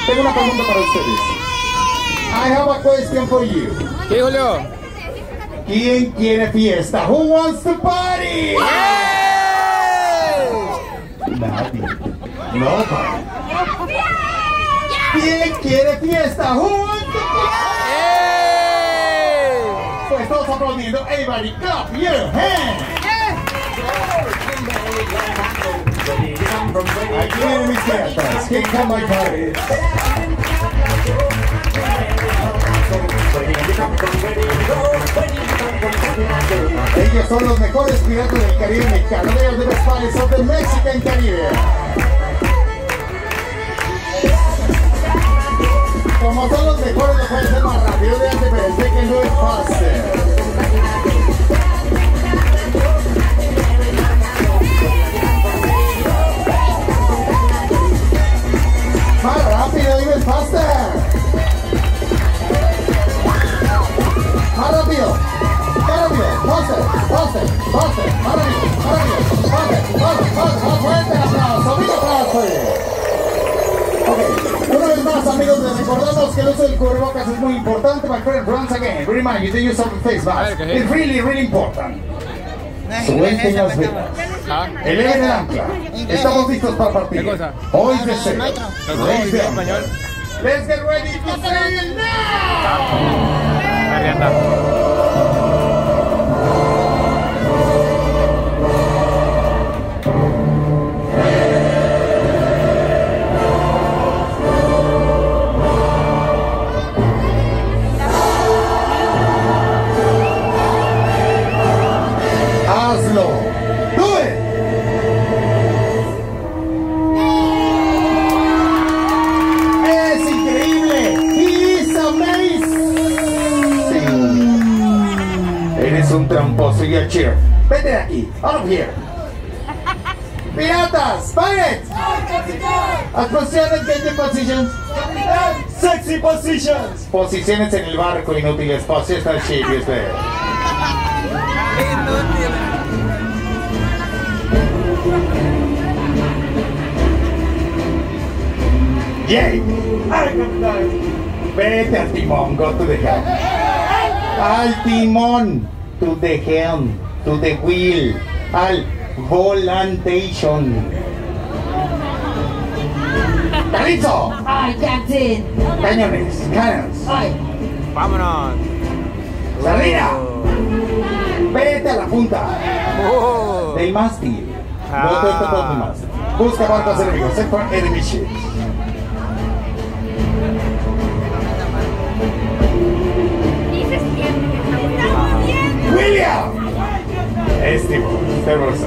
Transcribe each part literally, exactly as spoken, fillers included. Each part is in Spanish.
Tengo una pregunta para ustedes. I have a question for you. ¿Qué, Julio? ¿Quién quiere fiesta? Who wants to party? Nadie. Nobody. ¿Quién quiere fiesta? Who wants to party? Pues todos aplaudiendo. Everybody clap your hands. Aquí vienen mis fiestas. ¿Quién come my party? Ellos son los mejores piratas del Caribe mexicano. They are the best pirates of the Mexican Caribbean. Como son los mejores, lo pueden hacer más rápido. They are the best. They can do it faster. Más rápido, even faster. Más rápido, más rápido, faster, faster, faster, más rápido, más rápido, faster, faster, faster, más fuerte el aplauso, ¡viva aplauso! Ok, una vez más amigos, les recordamos que el uso del cubrebocas es muy importante. My friend, once again, remind you to use of the face mask. It's really, really important. Suelten las velas. Eleven el ancla. Estamos listos para partir. Hoy de cero. Let's get ready to sail now! Hazlo. Do it. Es increíble. He's amazing. Eres un tramposo y a cheer. Vete de aquí. Out of here. Piratas. Pirates. As posiciones, get your positions. Sexy positions. Posiciones en el barco inútiles. Positional ship, you say. Yay! Vete al timón, go to the helm. Al timón, to the helm, to the wheel, al volantation. ¡Calizo! Ay, Captain. Cañones, cannons. Ay. Vámonos. ¡Salida! Vete a la punta Oh. del mástil. Ah. No te toques el mástil. Busca barcos enemigos. Set for enemy ships. William. Estivo. Terrosa.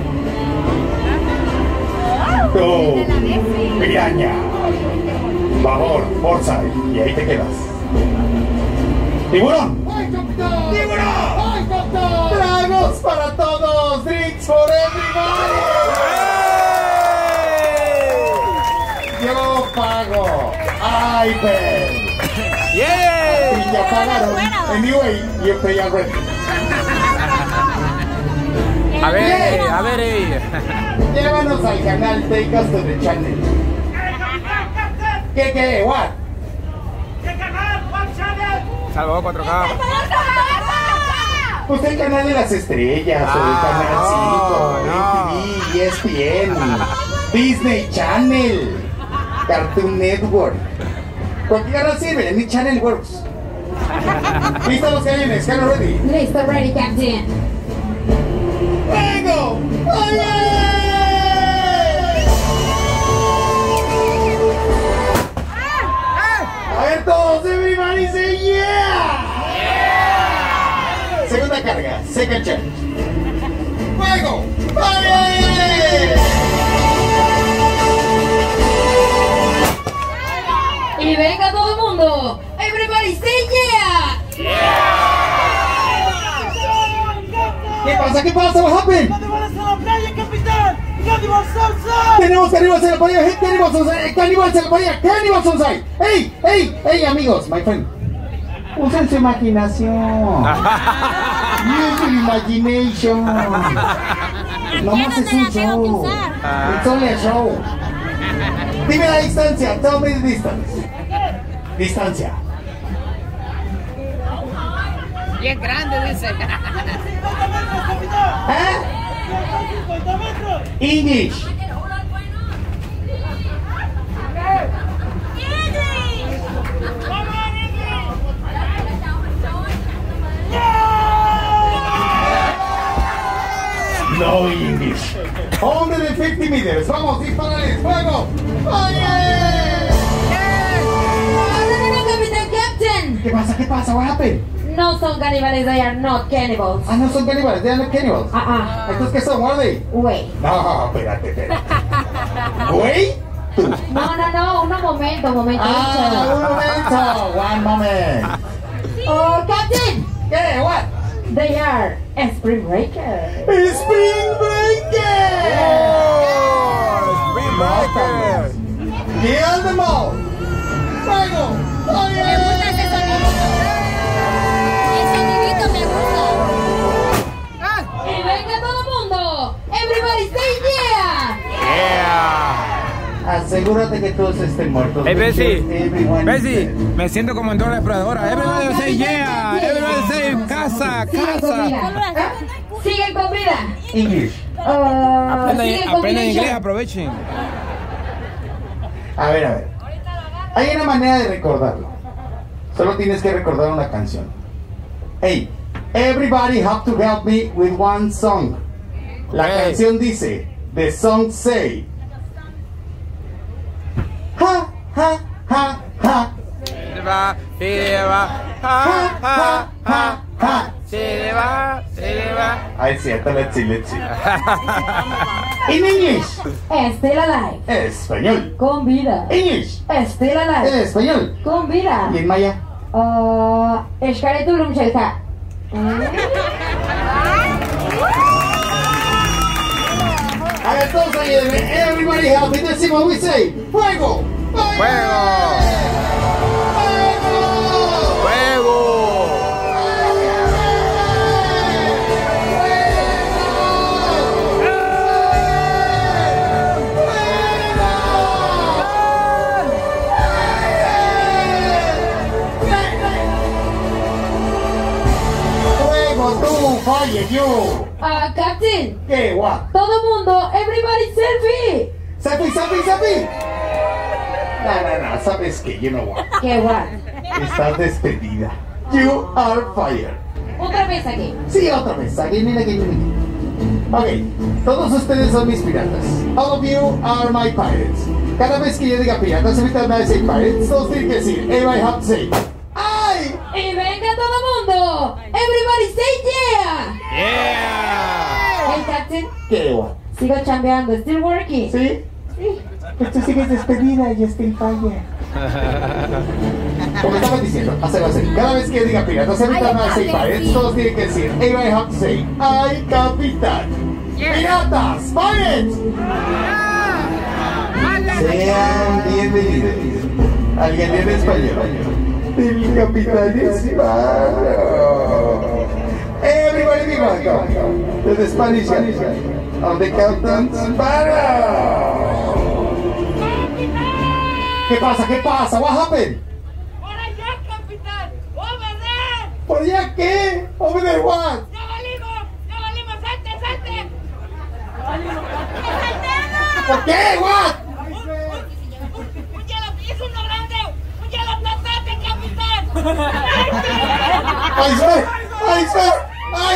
Tú. Piraña. Babor. Forsyth. Y ahí te quedas. Tiburón. ¡Tiburón! ¡Tragos para todos! ¡Drinks for everybody! ¡Yo pago! ¡Ay, ven! ¡Yeah! Y ya pagaron. Anyway, you pay already. A ver, a ver. eh. Llévanos al canal, take us to the channel. ¿Qué, qué? What? Salvador cuatro K. Pues el canal de las estrellas, o el canal cinco, no. M T V, E S P N, Disney Channel, Cartoon Network. Cualquier canal sirve, any channel works. ¿Listos los cañones? ¿Can ready? Listo, ready, Captain. ¡Vengo! ¡Oye! A ver todos, everybody say yeah! Segunda carga, second charge. ¡Fuego! ¡Oye! Y venga todo el mundo. Everybody say yeah. ¿Qué pasa? ¿Qué pasa? What happened? ¿Dónde van a hacer la playa, capitán? ¡Cannibal Sunside! Tenemos Cannibals en la playa, hey, Cannibals on site, Cannibals en la playa, Cannibals on site. Hey, hey, hey, amigos, my friend. Usen su imaginación. Use your imagination. No más es un show. It's only a show. Dime la distancia. Tell me the distance. Distancia. Bien grande, dice. cincuenta metros, capitán. ¿Eh? cincuenta metros. English. No English. one hundred fifty meters. Vamos, disparales. Fuego. ¡Oye! No, no, no, Capitán Captain. ¿Qué pasa? ¿Qué pasa? What happened? No son caníbales, they are not cannibals. Ah, no son caníbales. They are not cannibals. Ah, ah. ¿Entonces qué son? What are they? Wait. No, espérate, espérate. ¿Güey? Tú. No, no, no, un momento, un momento. Ah, un momento. One moment. Oh, Captain. ¿Qué? What? They are Spring Breakers. Spring Breaker. Oh, Spring Breaker. Kill them all. Fuego. Oye. Me gusta ese sonido. El sonidito me gusta. Y venga todo el mundo. Everybody say yeah. Yeah. Asegúrate que todos estén muertos. Hey, Bessie. Everyone Bessie, is dead. me siento como en Dora la Exploradora. Everybody say yeah. Everybody say casa, Sigan con casa. vida. Sigan con vida. English. Ah, Aprendan sigan con aprendan vida. inglés, aprovechen. A ver, a ver. Hay una manera de recordarlo. Solo tienes que recordar una canción. Hey, everybody have to help me with one song. La Okay. canción dice, the song say, ha, ha, ha, ha, Se va, se va, ha, ja, ha, ja, ha, ja. ha. Se va, se va. Ah, es cierto, let's see, let's see. In English, Still alive. español. Con vida. English, Still alive. español. Con vida. Y en maya. Ah, Escaretulum Chelta. A ver, todos ahí, everybody help me. This is what we say. Fuego. Fuego. Fuego. Fuego, tú, fire, you. Ah, Captain. ¿Qué, what? Todo mundo, everybody selfie. Sapi, sapi, sapi. No, no, no, ¿sabes qué? You know what? Qué guay. Estás despedida. You are fired. Otra vez aquí. Sí, otra vez. Again and again and again. Ok, todos ustedes son mis piratas. All of you are my pirates. Cada vez que yo diga piratas, ahorita van a decir pirates, todos tienen que decir, everybody have to say, ¡ay! Y venga todo el mundo. Everybody say yeah. Yeah. Hey, Captain. ¿Qué, what? Sigo chambeando. Still working. ¿Sí? Sí. Pues tú sigues despedida y still fire. Como estaba diciendo, hacerlo así. Cada vez que yo diga piratas, ahorita van a decir pirates, todos tienen que decir, everybody have to say, ¡ay, capitán! ¡Piratas! ¡Pirates! Sean bienvenidos al galero español del Capitán Sparrow. Everybody be welcome to the Spanish Gallery of the Captain Sparrow. ¿Qué pasa? ¿Qué pasa? What happened? ¡Por allá, capitán! ¡Over there! ¿Por allá qué? Over there what? ¡Ya valimos! ¡Ya valimos! ¡Salte, salte! ¿Por qué? What? ¡Un hielo! ¡Es uno grande! ¡Un hielo flotate, capitán! Iceberg! Iceberg!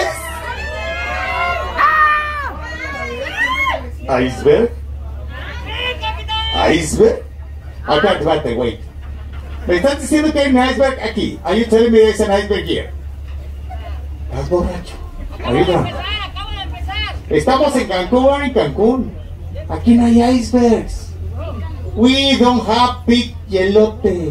Ice... Iceberg? ¡Sí, capitán! Iceberg? Aguante, aguante, wait. Me estás diciendo que hay un iceberg aquí. Are you telling me there's an iceberg here? ¿Estás borracho? Acabo Are de you drunk? empezar, acabo de empezar. Estamos en Cancún, en Cancún. Aquí no hay icebergs. We don't have big yelotes.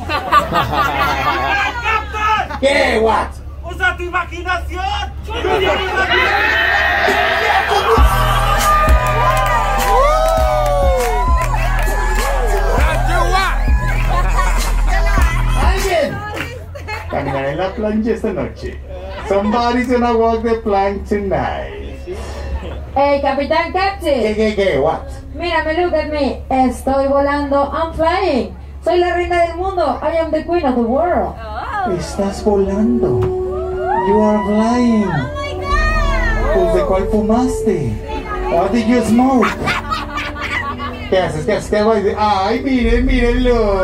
¡Capitán! ¿Qué? What? ¡Usa tu imaginación! ¡Usa tu imaginación! ¿Alguien? Caminaré en la plancha esta noche. Somebody's gonna walk the plank tonight. Hey, Capitán ¿Qué, Captain. qué, qué? What? Mírame, look at me. Estoy volando. I'm flying. Soy la reina del mundo. I am the queen of the world. Estás volando. You are flying. Oh my God. Pues ¿de cuál fumaste? What did you smoke? ¿Qué haces? ¿Qué haces? ¿Qué voy a decir? Ay, miren, mírenlo.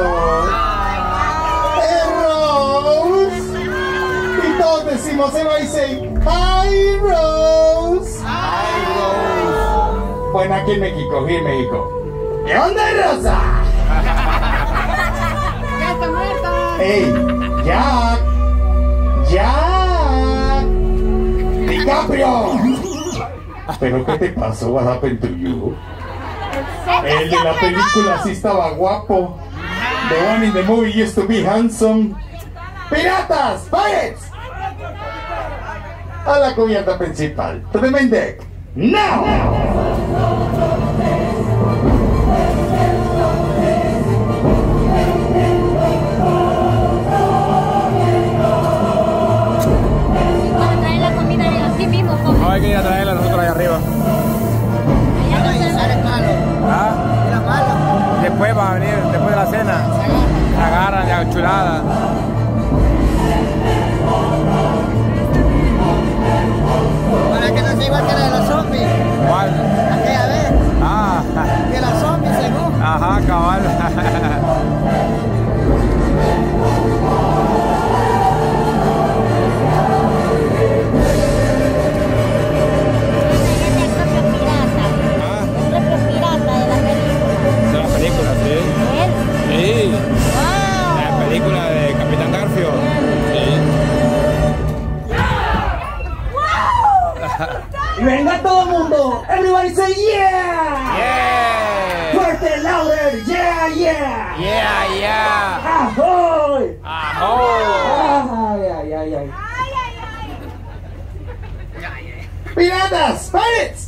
¡Es Rose! Y todos decimos, everybody say, hi Rose. Hi Rose. Bueno, aquí en México, aquí en México. ¿Qué onda, Rosa? ¡Ya está muerta! ¡Ey! ¡Jack! ¡Jack! ¡DiCaprio! ¿Pero qué te pasó? What happened to you? El de la película sí estaba guapo. The one in the movie used to be handsome. ¡Piratas! ¡Pirates! A la cubierta principal. To the main deck. ¡Now! Cuando traen la comida de aquí mismo, comen. No hay que ir a traerla nosotros allá arriba. Allá no se- Sale malo. ¿Ah? Mira malo. Después va a venir, después de la cena. Se agarran ya chulada. Para que no sea igual que la de los zombies. ¿Cuál? Aquella vez. Ah, Que los zombies según. ajá, cabal. El propio pirata. Ah, El propio pirata de la película. de la película, sí. ¿Él? Sí, ¡Wow! la película de Capitán Garfio. Sí. Y venga todo el mundo. Everybody say yeah. Yeah. Fuerte, louder. Yeah, yeah. Yeah, yeah. Ahoy. Ahoy. Ay, ay, ay, ay. Piratas, pirates.